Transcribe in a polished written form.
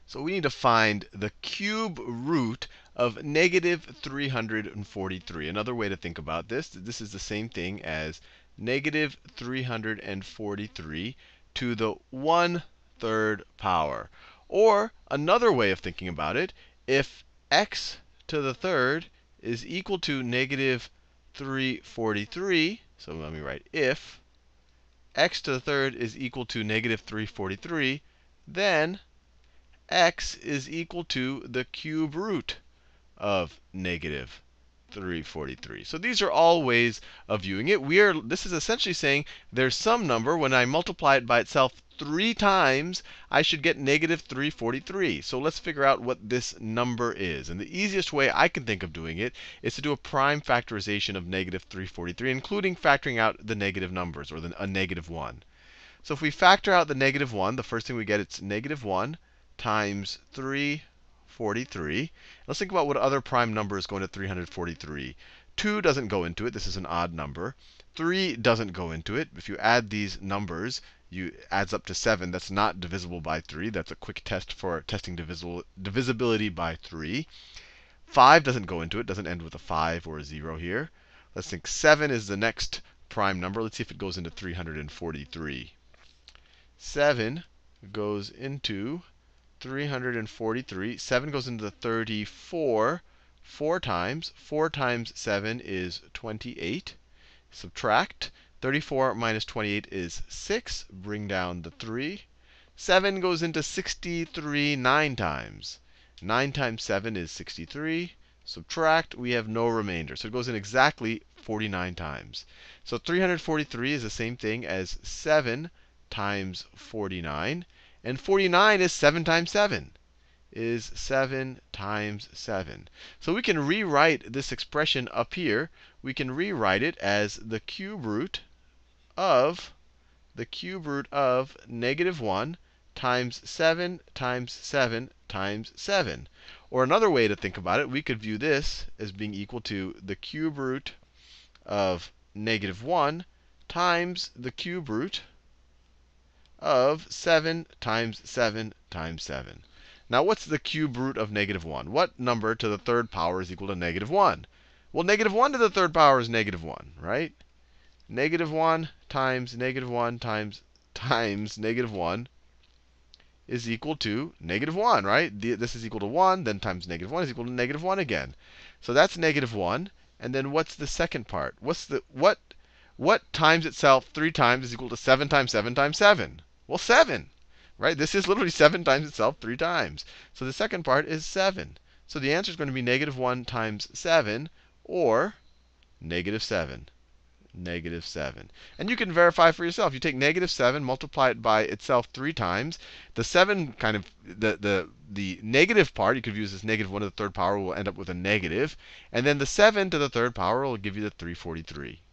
So we need to find the cube root of negative 343. Another way to think about this is the same thing as negative 343 to the 1/3 power. Or another way of thinking about it, if x to the third is equal to negative 343, so let me write if x to the third is equal to negative 343, then x is equal to the cube root of negative 343. So these are all ways of viewing it. This is essentially saying there's some number. When I multiply it by itself 3 times, I should get negative 343. So let's figure out what this number is. And the easiest way I can think of doing it is to do a prime factorization of negative 343, including factoring out the negative numbers, or a negative 1. So if we factor out the negative 1, the first thing we get is negative 1 times 343. Let's think about what other prime numbers go into 343. 2 doesn't go into it. This is an odd number. 3 doesn't go into it. If you add these numbers, it adds up to 7. That's not divisible by 3. That's a quick test for testing divisibility by 3. 5 doesn't go into it. Doesn't end with a 5 or a 0 here. Let's think 7 is the next prime number. Let's see if it goes into 343. 7 goes into 343. 7 goes into the 34 4 times. 4 times 7 is 28. Subtract. 34 minus 28 is 6. Bring down the 3. 7 goes into 63 9 times. 9 times 7 is 63. Subtract. We have no remainder. So it goes in exactly 49 times. So 343 is the same thing as 7 times 49. And 49 is 7 times 7, is 7 times 7. So we can rewrite this expression up here. We can rewrite it as the cube root of negative 1 times 7 times 7 times 7. Or another way to think about it, we could view this as being equal to the cube root of negative 1 times the cube root of 7 times 7 times 7. Now, what's the cube root of negative 1? What number to the third power is equal to negative 1? Well, negative 1 to the third power is negative 1, right? Negative 1 times negative 1 times negative 1 is equal to negative 1, right? This is equal to 1, then times negative 1 is equal to negative 1 again. So that's negative 1. And then what's the second part? What times itself 3 times is equal to 7 times 7 times 7? Well, 7, right? This is literally 7 times itself 3 times. So the second part is 7. So the answer is going to be negative 1 times 7, or negative 7. Negative 7. And you can verify for yourself. You take negative 7, multiply it by itself 3 times. The 7 kind of, the negative part, you could use as negative 1 to the third power, will end up with a negative. And then the 7 to the third power will give you the 343.